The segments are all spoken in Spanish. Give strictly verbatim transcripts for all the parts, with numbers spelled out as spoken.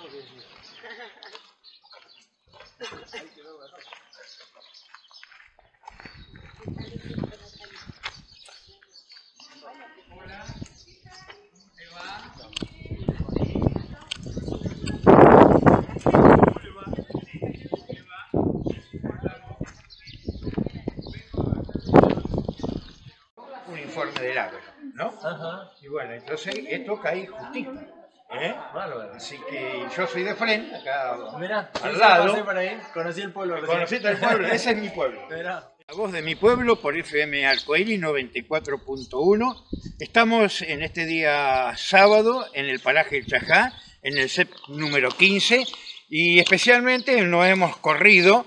Un informe del agro, ¿no? Ajá. Y bueno, entonces esto cae justito, ¿eh? Bárbaro. Así que yo soy de frente, acá Mirá, al yo lado. pasé por ahí, conocí el pueblo. recién. ¿Conociste el pueblo? Ese es mi pueblo. Mirá. La voz de mi pueblo por F M Arcoíris noventa y cuatro punto uno. Estamos en este día sábado en el paraje El Chajá, en el C E P número quince, y especialmente nos hemos corrido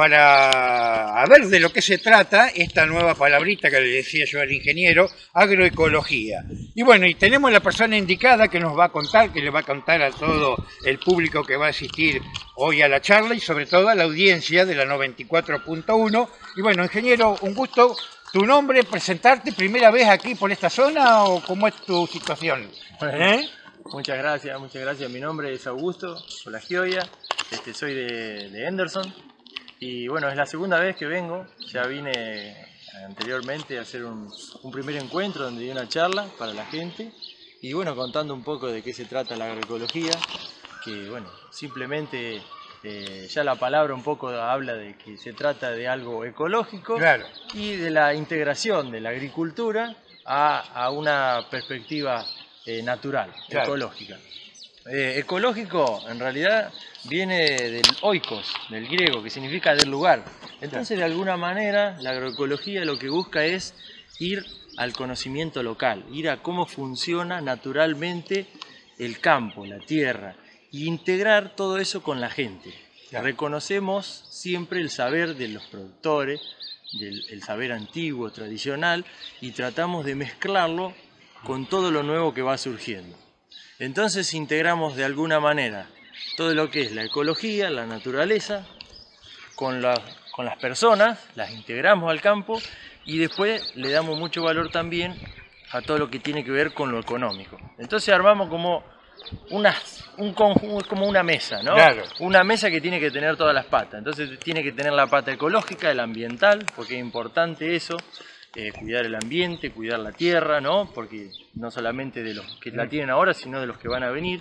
para a ver de lo que se trata esta nueva palabrita que le decía yo al ingeniero, agroecología. Y bueno, y tenemos la persona indicada que nos va a contar, que le va a contar a todo el público que va a asistir hoy a la charla y sobre todo a la audiencia de la noventa y cuatro punto uno. Y bueno, ingeniero, un gusto. ¿Tu nombre, presentarte primera vez aquí por esta zona o cómo es tu situación? ¿Eh? Muchas gracias, muchas gracias. Mi nombre es Augusto Solagioia, este, soy de, de Henderson. Y bueno, es la segunda vez que vengo, ya vine anteriormente a hacer un, un primer encuentro donde di una charla para la gente y bueno, contando un poco de qué se trata la agroecología, que bueno, simplemente eh, ya la palabra un poco habla de que se trata de algo ecológico, Claro. Y de la integración de la agricultura a, a una perspectiva eh, natural, Claro. ecológica. Eh, ecológico en realidad viene del oikos, del griego, que significa del lugar. Entonces, de alguna manera, la agroecología lo que busca es ir al conocimiento local, ir a cómo funciona naturalmente el campo, la tierra, e integrar todo eso con la gente. Claro. Reconocemos siempre el saber de los productores, del el saber antiguo, tradicional, y tratamos de mezclarlo con todo lo nuevo que va surgiendo. Entonces integramos de alguna manera todo lo que es la ecología, la naturaleza, con, la, con las personas, las integramos al campo y después le damos mucho valor también a todo lo que tiene que ver con lo económico. Entonces armamos como una, un conjunto, como una mesa, ¿no? Claro. Una mesa que tiene que tener todas las patas. Entonces tiene que tener la pata ecológica, el ambiental, porque es importante eso. Eh, cuidar el ambiente, cuidar la tierra, ¿no? Porque no solamente de los que la tienen ahora, sino de los que van a venir.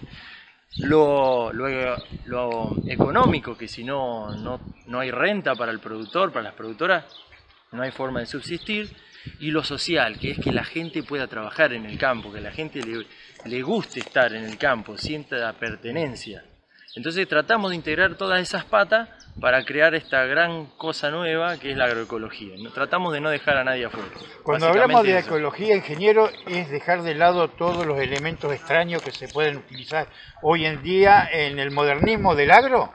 Lo, lo, lo económico, que si no, no, no hay renta para el productor, para las productoras, no hay forma de subsistir. Y lo social, que es que la gente pueda trabajar en el campo, que la gente le, le guste estar en el campo, sienta la pertenencia. Entonces tratamos de integrar todas esas patas para crear esta gran cosa nueva que es la agroecología. Tratamos de no dejar a nadie afuera. Cuando hablamos de ecología, ingeniero, es dejar de lado todos los elementos extraños que se pueden utilizar hoy en día en el modernismo del agro.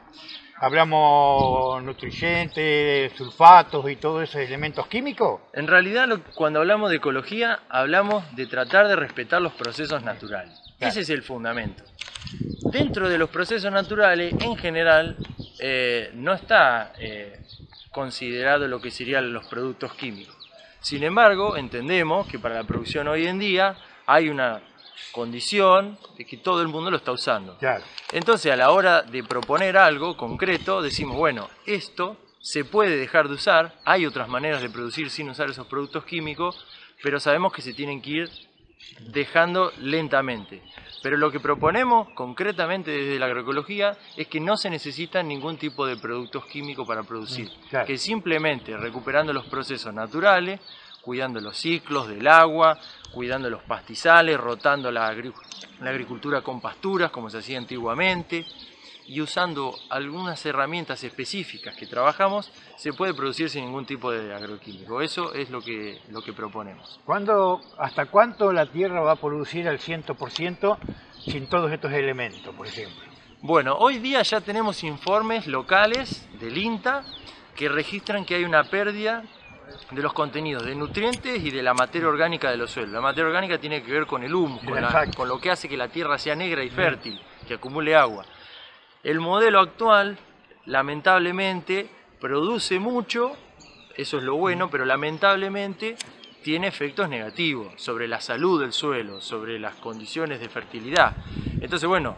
Hablamos nutrientes, sulfatos y todos esos elementos químicos. En realidad, lo, cuando hablamos de ecología, hablamos de tratar de respetar los procesos naturales. Claro. Ese es el fundamento. Dentro de los procesos naturales, en general, eh, no está eh, considerado lo que serían los productos químicos. Sin embargo, entendemos que para la producción hoy en día hay una condición de que todo el mundo lo está usando. Claro. Entonces, a la hora de proponer algo concreto, decimos, bueno, esto se puede dejar de usar, hay otras maneras de producir sin usar esos productos químicos, pero sabemos que se tienen que ir dejando lentamente. Pero lo que proponemos concretamente desde la agroecología es que no se necesita ningún tipo de productos químicos para producir, claro. Que simplemente recuperando los procesos naturales, cuidando los ciclos del agua, cuidando los pastizales, rotando la, agri la agricultura con pasturas como se hacía antiguamente, y usando algunas herramientas específicas que trabajamos, se puede producir sin ningún tipo de agroquímico. Eso es lo que, lo que proponemos. ¿Cuándo, ¿Hasta cuánto la tierra va a producir al cien por ciento sin todos estos elementos, por ejemplo? Bueno, hoy día ya tenemos informes locales del INTA que registran que hay una pérdida de los contenidos de nutrientes y de la materia orgánica de los suelos. La materia orgánica tiene que ver con el humus, con, la, con lo que hace que la tierra sea negra y fértil, que acumule agua. El modelo actual, lamentablemente, produce mucho, eso es lo bueno, pero lamentablemente tiene efectos negativos sobre la salud del suelo, sobre las condiciones de fertilidad. Entonces, bueno,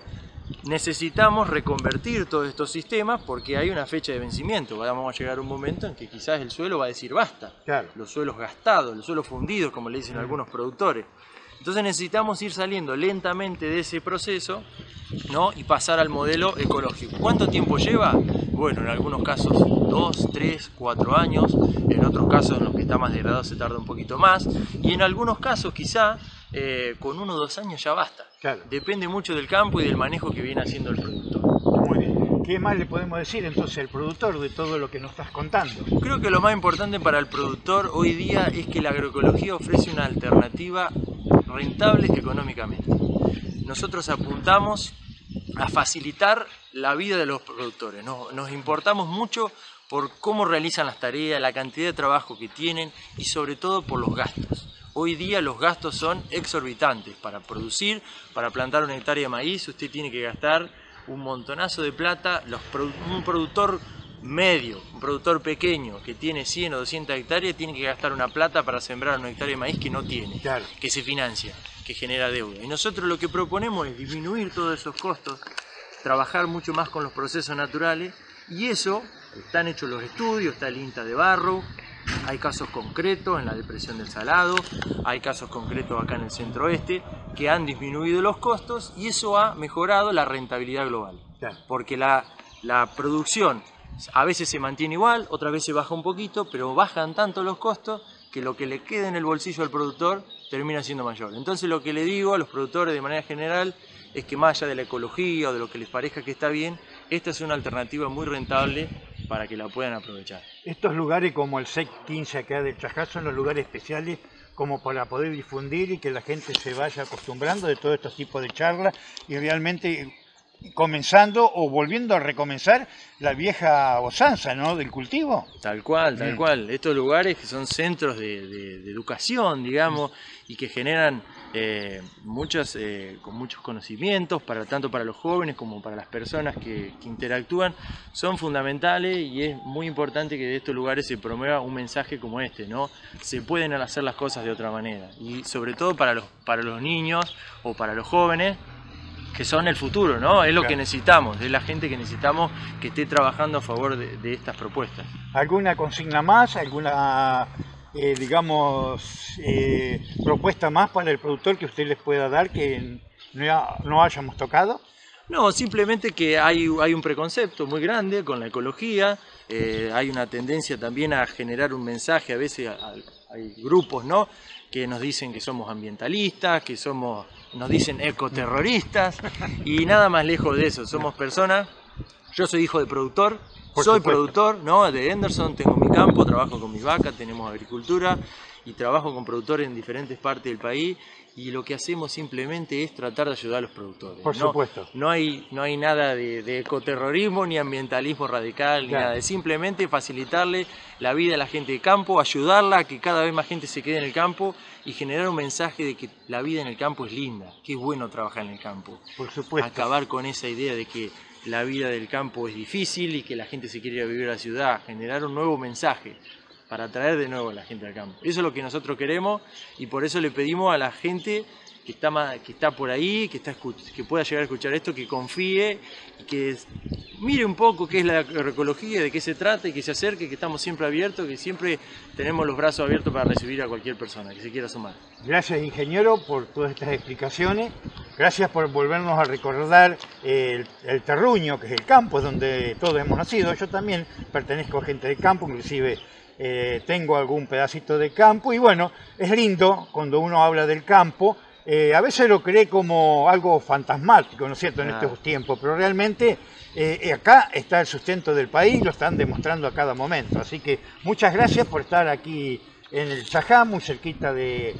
necesitamos reconvertir todos estos sistemas porque hay una fecha de vencimiento. Vamos a llegar a un momento en que quizás el suelo va a decir basta. Claro. Los suelos gastados, los suelos fundidos, como le dicen mm. algunos productores. Entonces necesitamos ir saliendo lentamente de ese proceso, ¿no? Y pasar al modelo ecológico. ¿Cuánto tiempo lleva? Bueno, en algunos casos dos, tres, cuatro años, en otros casos en los que está más degradado se tarda un poquito más, y en algunos casos quizá eh, con uno o dos años ya basta. Claro. Depende mucho del campo y del manejo que viene haciendo el productor. Muy bien. ¿Qué más le podemos decir entonces al productor de todo lo que nos estás contando? Creo que lo más importante para el productor hoy día es que la agroecología ofrece una alternativa rentable económicamente. Nosotros apuntamos a facilitar la vida de los productores. Nos, nos importamos mucho por cómo realizan las tareas, la cantidad de trabajo que tienen y sobre todo por los gastos. Hoy día los gastos son exorbitantes. Para producir, para plantar una hectárea de maíz, usted tiene que gastar un montonazo de plata. Los, un productor medio, un productor pequeño que tiene cien o doscientas hectáreas tiene que gastar una plata para sembrar una hectárea de maíz que no tiene, claro. que se financia, que genera deuda. Y nosotros lo que proponemos es disminuir todos esos costos, trabajar mucho más con los procesos naturales, y eso, están hechos los estudios, está el INTA de Barrow, hay casos concretos en la depresión del Salado, hay casos concretos acá en el centro oeste que han disminuido los costos y eso ha mejorado la rentabilidad global, claro. Porque la, la producción a veces se mantiene igual, otras veces baja un poquito, pero bajan tanto los costos que lo que le queda en el bolsillo al productor termina siendo mayor. Entonces lo que le digo a los productores de manera general es que más allá de la ecología o de lo que les parezca que está bien, esta es una alternativa muy rentable para que la puedan aprovechar. Estos lugares como el S E C quince acá del Chajá son los lugares especiales como para poder difundir y que la gente se vaya acostumbrando de todo estos tipos de charlas y realmente comenzando o volviendo a recomenzar la vieja usanza, ¿no?, del cultivo. Tal cual, tal Bien. cual. Estos lugares que son centros de, de, de educación, digamos, y que generan eh, muchos, eh, con muchos conocimientos, para, tanto para los jóvenes como para las personas que, que interactúan, son fundamentales y es muy importante que de estos lugares se promueva un mensaje como este, ¿no? Se pueden hacer las cosas de otra manera y sobre todo para los, para los niños o para los jóvenes, que son el futuro, ¿no? Es lo que necesitamos, es la gente que necesitamos que esté trabajando a favor de, de estas propuestas. ¿Alguna consigna más? ¿Alguna, eh, digamos, eh, propuesta más para el productor que usted les pueda dar que no, no hayamos tocado? No, simplemente que hay, hay un preconcepto muy grande con la ecología, eh, hay una tendencia también a generar un mensaje, a veces a, hay grupos, ¿no?, que nos dicen que somos ambientalistas, que somos, nos dicen ecoterroristas, y nada más lejos de eso, somos personas. Yo soy hijo de productor, Por soy supuesto. productor, ¿no?, de Henderson, tengo mi campo, trabajo con mis vacas, tenemos agricultura y trabajo con productores en diferentes partes del país. Y lo que hacemos simplemente es tratar de ayudar a los productores. Por no, supuesto. No hay, no hay nada de, de ecoterrorismo ni ambientalismo radical, ni claro. nada. Es simplemente facilitarle la vida a la gente de campo, ayudarla a que cada vez más gente se quede en el campo y generar un mensaje de que la vida en el campo es linda, que es bueno trabajar en el campo. Por supuesto. Acabar con esa idea de que la vida del campo es difícil y que la gente se quiere ir a vivir a la ciudad. Generar un nuevo mensaje para atraer de nuevo a la gente al campo. Eso es lo que nosotros queremos y por eso le pedimos a la gente que está, más, que está por ahí, que, está, que pueda llegar a escuchar esto, que confíe y que mire un poco qué es la agroecología, de qué se trata y que se acerque, que estamos siempre abiertos, que siempre tenemos los brazos abiertos para recibir a cualquier persona que se quiera sumar. Gracias, ingeniero, por todas estas explicaciones. Gracias por volvernos a recordar el, el terruño, que es el campo donde todos hemos nacido. Yo también pertenezco a gente del campo, inclusive Eh, tengo algún pedacito de campo y bueno, es lindo cuando uno habla del campo, eh, a veces lo cree como algo fantasmático, ¿no es cierto?, en ah. estos tiempos, pero realmente eh, acá está el sustento del país, lo están demostrando a cada momento, así que muchas gracias por estar aquí en el Chajá, muy cerquita de,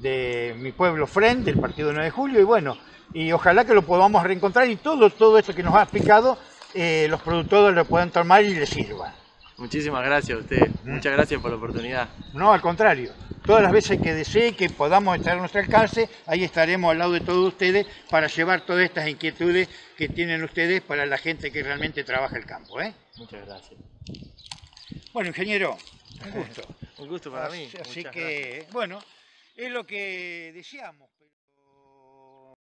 de mi pueblo Fren, del partido nueve de julio, y bueno, y ojalá que lo podamos reencontrar y todo, todo esto que nos ha explicado, eh, los productores lo puedan tomar y les sirva. Muchísimas gracias a usted, muchas gracias por la oportunidad. No, al contrario, todas las veces que desee que podamos estar a nuestro alcance, ahí estaremos al lado de todos ustedes para llevar todas estas inquietudes que tienen ustedes para la gente que realmente trabaja el campo, ¿eh? Muchas gracias. Bueno, ingeniero, un gusto. Un gusto para mí. Así, así que, gracias. Bueno, es lo que deseamos.